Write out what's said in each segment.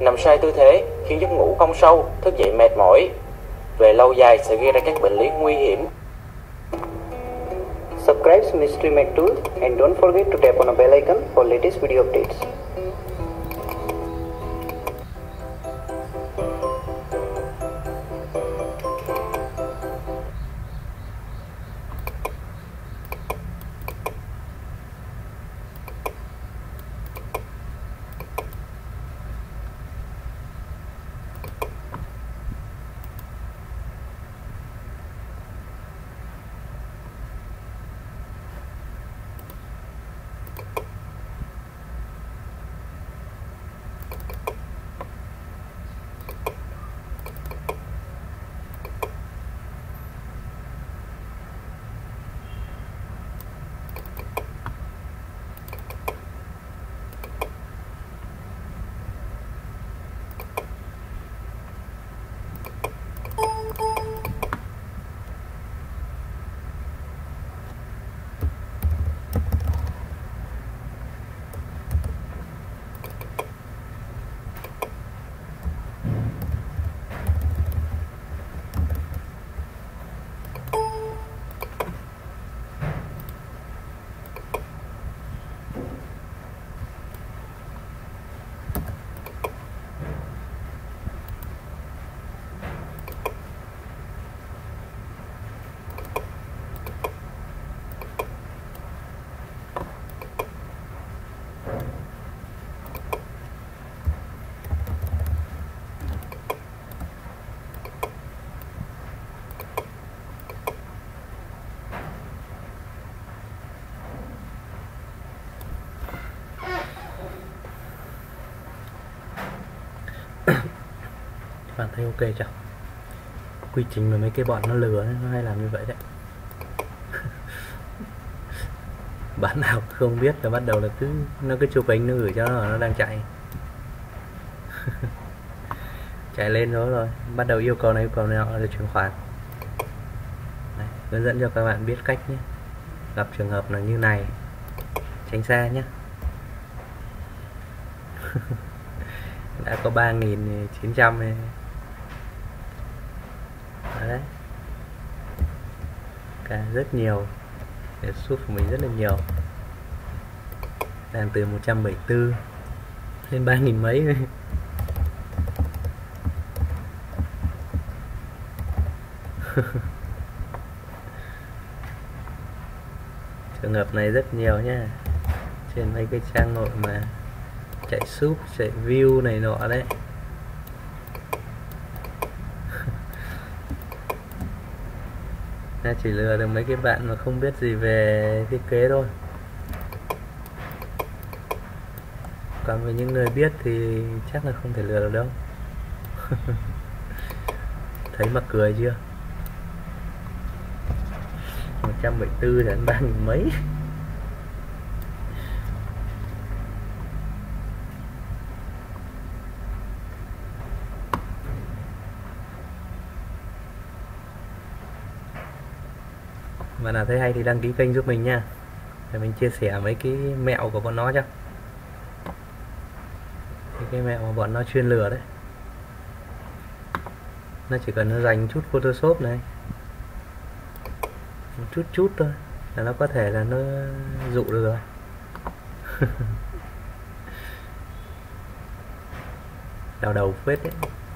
Nằm sai tư thế khiến giấc ngủ không sâu, thức dậy mệt mỏi. Về lâu dài sẽ gây ra các bệnh lý nguy hiểm. Subscribe to Mystery Mac Tools and don't forget to tap on the bell icon for latest video updates. Bạn thấy ok chưa? Quy trình mà mấy cái bọn nó lừa nó hay làm như vậy đấy. Bạn nào không biết là bắt đầu là nó cứ chụp ảnh nó gửi cho nó đang chạy. Chạy lên rồi bắt đầu yêu cầu này yêu cầu nào để chuyển khoản. Đấy, hướng dẫn cho các bạn biết cách nhé. Gặp trường hợp là như này tránh xa nhé. Đã có 3.900 này. Đấy, cả rất nhiều để giúp của mình rất là nhiều, đang từ 174 lên 3.000 mấy. Trường hợp này rất nhiều nhá, trên mấy cái trang nội mà chạy súp chạy view này nọ đấy. Chỉ lừa được mấy cái bạn mà không biết gì về thiết kế thôi, còn với những người biết thì chắc là không thể lừa được đâu. Thấy mắc cười chưa? 174 đến 3.000 mấy. Bạn nào thấy hay thì đăng ký kênh giúp mình nha, để mình chia sẻ mấy cái mẹo của bọn nó cho. Cái mẹo mà bọn nó chuyên lừa đấy, nó chỉ cần nó dành chút Photoshop này, một chút thôi là nó có thể là nó dụ được rồi. Đau đầu phết đấy.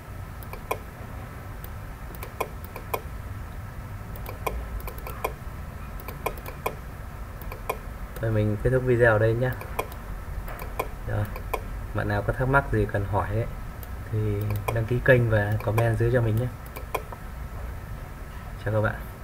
Thôi mình kết thúc video ở đây nhá. Rồi, bạn nào có thắc mắc gì cần hỏi ấy, thì đăng ký kênh và comment dưới cho mình nhé. Chào các bạn.